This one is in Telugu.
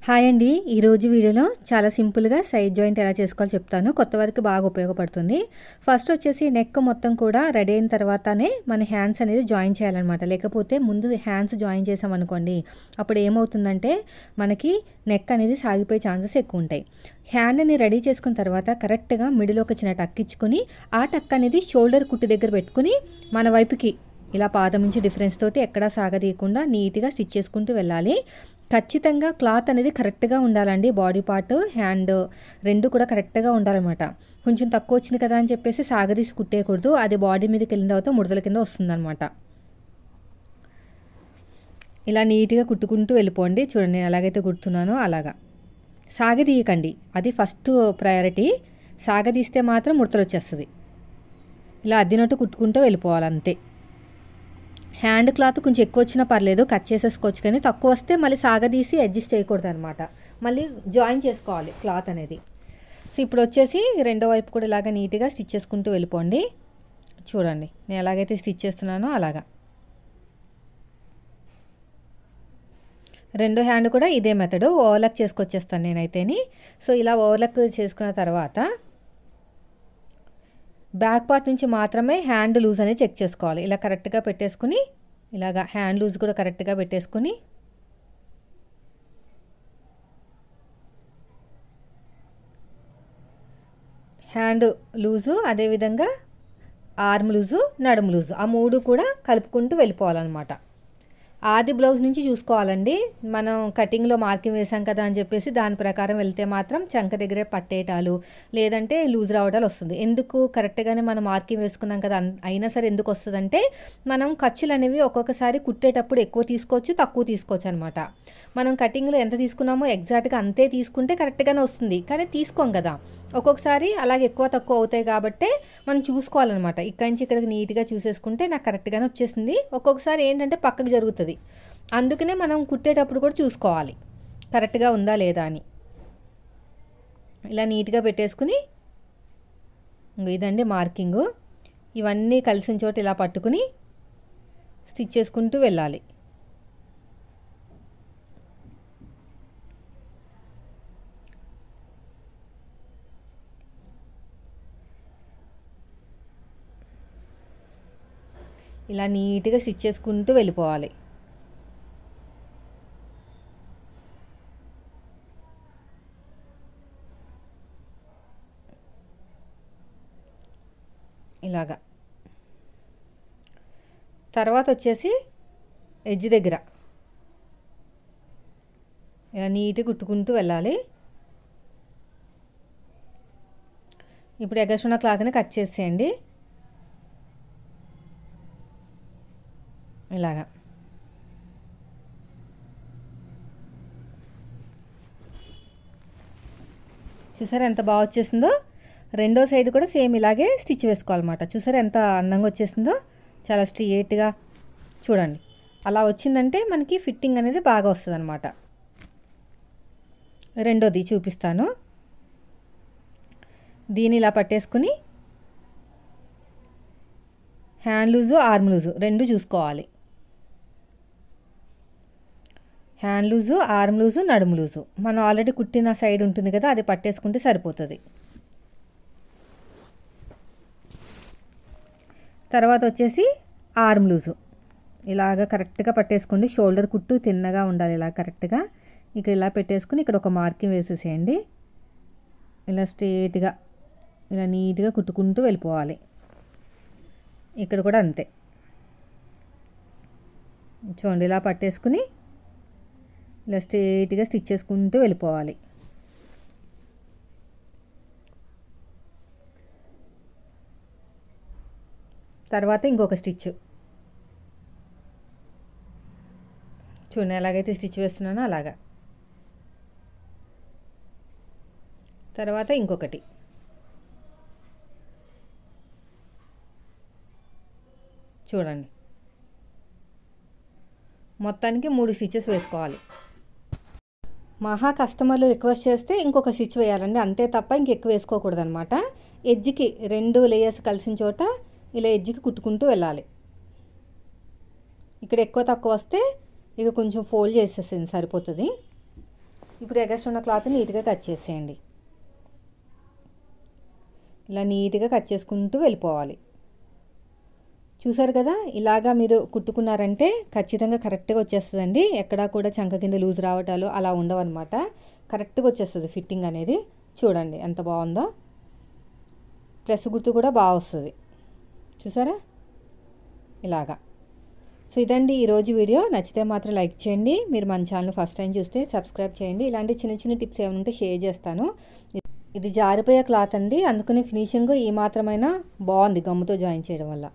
హాయ్ అండి. ఈరోజు వీడియోలో చాలా సింపుల్‌గా సైడ్ జాయింట్ ఎలా చేసుకోవాలో చెప్తాను. కొత్త వారికి బాగా ఉపయోగపడుతుంది. ఫస్ట్ వచ్చేసి నెక్ మొత్తం కూడా రెడీ అయిన తర్వాతనే మన హ్యాండ్స్ అనేది జాయిన్ చేయాలన్నమాట. లేకపోతే ముందు హ్యాండ్స్ జాయిన్ చేసామనుకోండి, అప్పుడు ఏమవుతుందంటే మనకి నెక్ అనేది సాగిపోయే ఛాన్సెస్ ఎక్కువ ఉంటాయి. హ్యాండ్‌ని రెడీ చేసుకున్న తర్వాత కరెక్ట్‌గా మిడిల్‌లో ఒక చిన్న టక్ ఇచ్చుకొని, ఆ టక్ అనేది షోల్డర్ కుట్టు దగ్గర పెట్టుకొని మన వైపుకి ఇలా పాదం నుంచి డిఫరెన్స్ తోటి ఎక్కడా సాగదీయకుండా నీట్‌గా స్టిచ్ చేసుకుంటూ వెళ్ళాలి. ఖచ్చితంగా క్లాత్ అనేది కరెక్ట్‌గా ఉండాలండి. బాడీ పార్ట్, హ్యాండ్ 2 కూడా కరెక్ట్‌గా ఉండాలనమాట. కొంచెం తక్కువ వచ్చింది కదా అని చెప్పేసి సాగదీసి కుట్టేయకూడదు. అది బాడీ మీదకెళ్ళిన తర్వాత ముడతల కింద వస్తుందనమాట. ఇలా నీట్‌గా కుట్టుకుంటూ వెళ్ళిపోండి. చూడండి నేను ఎలాగైతే కుడుతున్నానో అలాగా. సాగదీయకండి. అది ఫస్ట్ ప్రయారిటీ. సాగదీస్తే మాత్రం ముడతలొచ్చేస్తది. ఇలా అద్దినట్టు కుట్టుకుంటూ వెళ్ళిపోవాలి అంతే. హ్యాండ్ క్లాత్ కొంచెం ఎక్కువ వచ్చినా పర్లేదు, కట్ చేసేసుకోవచ్చు. కానీ తక్కువ వస్తే మళ్ళీ సాగదీసి అడ్జస్ట్ చేయకూడదు అనమాట. మళ్ళీ జాయిన్ చేసుకోవాలి క్లాత్ అనేది. సో ఇప్పుడు వచ్చేసి రెండో వైపు కూడా ఇలాగ నీట్‌గా స్టిచ్ చేసుకుంటూ వెళ్ళిపోండి. చూడండి నేను ఎలాగైతే స్టిచ్ చేస్తున్నానో అలాగా. రెండో హ్యాండ్ కూడా ఇదే మెథడ్ ఓవర్లాక్ చేసుకొచ్చేస్తాను నేనైతేని. సో ఇలా ఓవర్లాక్ చేసుకున్న తర్వాత బ్యాక్ పార్ట్ నుంచి మాత్రమే హ్యాండ్ లూజ్ అనేది చెక్ చేసుకోవాలి. ఇలా కరెక్ట్‌గా పెట్టేసుకుని ఇలాగా హ్యాండ్ లూజ్ కూడా కరెక్ట్‌గా పెట్టేసుకుని హ్యాండ్ లూజు, అదేవిధంగా ఆర్మ్ లూజు, నడుము లూజు ఆ 3 కూడా కలుపుకుంటూ వెళ్ళిపోవాలన్నమాట. ఆది బ్లౌజ్ నుంచి చూసుకోవాలండి. మనం కటింగ్లో మార్కింగ్ వేసాం కదా అని చెప్పేసి దాని ప్రకారం వెళ్తే మాత్రం చంక దగ్గర పట్టేయటాలు, లేదంటే లూజ్ రావడాలు వస్తుంది. ఎందుకు కరెక్ట్గానే మనం మార్కింగ్ వేసుకున్నాం కదా అయినా సరే ఎందుకు వస్తుందంటే, మనం ఖర్చులు అనేవి ఒక్కొక్కసారి కుట్టేటప్పుడు ఎక్కువ తీసుకోవచ్చు, తక్కువ తీసుకోవచ్చు అనమాట. మనం కటింగ్లో ఎంత తీసుకున్నామో ఎగ్జాక్ట్గా అంతే తీసుకుంటే కరెక్ట్గానే వస్తుంది. కానీ తీసుకోం కదా, ఒక్కొక్కసారి అలాగే ఎక్కువ తక్కువ అవుతాయి. కాబట్టి మనం చూసుకోవాలన్నమాట. ఇక్కడి నుంచి ఇక్కడికి నీట్‌గా చూసేసుకుంటే నాకు కరెక్ట్గానే వచ్చేసింది. ఒక్కొక్కసారి ఏంటంటే పక్కకు జరుగుతుంది. అందుకనే మనం కుట్టేటప్పుడు కూడా చూసుకోవాలి కరెక్ట్గా ఉందా లేదా అని. ఇలా నీట్‌గా పెట్టేసుకుని ఇదండి మార్కింగు. ఇవన్నీ కలిసిన చోట ఇలా పట్టుకుని స్టిచ్ చేసుకుంటూ వెళ్ళాలి. ఇలా నీట్‌గా స్టిచ్ చేసుకుంటూ వెళ్ళిపోవాలి. ఇలాగా. తర్వాత వచ్చేసి ఎడ్జ్ దగ్గర ఇలా నీట్‌గా కుట్టుకుంటూ వెళ్ళాలి. ఇప్పుడు ఎగస్ట్రా ఉన్న క్లాత్ని కట్ చేసేయండి. ఇలాగా. చూసారా ఎంత బాగా వచ్చేసిందో. రెండో సైడ్ కూడా సేమ్ ఇలాగే స్టిచ్ వేసుకోవాలన్నమాట. చూసారా ఎంత అందంగా వచ్చేసిందో, చాలా స్ట్రెయిట్‌గా. చూడండి అలా వచ్చిందంటే మనకి ఫిట్టింగ్ అనేది బాగా వస్తుంది అనమాట. రెండోది చూపిస్తాను. దీన్ని ఇలా పట్టేసుకుని హ్యాండ్ లూజు, ఆర్మ్ లూజు 2 చూసుకోవాలి. హ్యాండ్ లూజు, ఆర్మ్ లూజు, నడుము లూజు మనం ఆల్రెడీ కుట్టిన సైడ్ ఉంటుంది కదా, అది పట్టేసుకుంటే సరిపోతుంది. తర్వాత వచ్చేసి ఆర్మ్ లూజు ఇలాగ కరెక్ట్గా పట్టేసుకోండి. షోల్డర్ కుట్టు తిన్నగా ఉండాలి. ఇలా కరెక్ట్గా ఇక్కడ ఇలా పెట్టేసుకుని ఇక్కడ ఒక మార్కింగ్ వేసేసేయండి. ఇలా స్ట్రెయిట్గా ఇలా నీట్గా కుట్టుకుంటూ వెళ్ళిపోవాలి. ఇక్కడ కూడా అంతే. చూడండి ఇలా పట్టేసుకుని ఇలా స్ట్రెయిట్‌గా స్టిచ్ చేసుకుంటూ వెళ్ళిపోవాలి. తర్వాత ఇంకొక స్టిచ్ చూడండి ఎలాగైతే స్టిచ్ వేస్తున్నానో అలాగా. తర్వాత ఇంకొకటి. చూడండి మొత్తానికి 3 స్టిచెస్ వేసుకోవాలి. మహా కస్టమర్లు రిక్వెస్ట్ చేస్తే ఇంకొక స్టిచ్ వేయాలండి, అంతే తప్ప ఇంకెక్కువ వేసుకోకూడదు అనమాట. ఎడ్జ్కి 2 లేయర్స్ కలిసిన చోట ఇలా ఎడ్జ్కి కుట్టుకుంటూ వెళ్ళాలి. ఇక్కడ ఎక్కువ తక్కువ వస్తే ఇక కొంచెం ఫోల్డ్ చేసేసింది సరిపోతుంది. ఇప్పుడు ఎగస్ట్రా ఉన్న క్లాత్ నీట్గా కట్ చేసేయండి. ఇలా నీట్గా కట్ చేసుకుంటూ వెళ్ళిపోవాలి. చూసారు కదా, ఇలాగా మీరు కుట్టుకున్నారంటే ఖచ్చితంగా కరెక్ట్గా వచ్చేస్తుందండి. ఎక్కడా కూడా చంక కింద లూజ్ రావటాలు అలా ఉండవన్నమాట. కరెక్ట్గా వచ్చేస్తుంది ఫిట్టింగ్ అనేది. చూడండి ఎంత బాగుందో. ప్లస్ గుర్తు కూడా బాగా వస్తుంది. చూసారా ఇలాగా. సో ఇదండి ఈరోజు వీడియో. నచ్చితే మాత్రం లైక్ చేయండి. మీరు మన ఛానల్ ఫస్ట్ టైం చూస్తే సబ్స్క్రైబ్ చేయండి. ఇలాంటి చిన్న చిన్న టిప్స్ ఏమైనా ఉంటే షేర్ చేస్తాను. ఇది జారిపోయే క్లాత్ అండి, అందుకని ఫినిషింగ్ ఈ మాత్రమైనా బాగుంది గమ్ముతో జాయిన్ చేయడం వల్ల.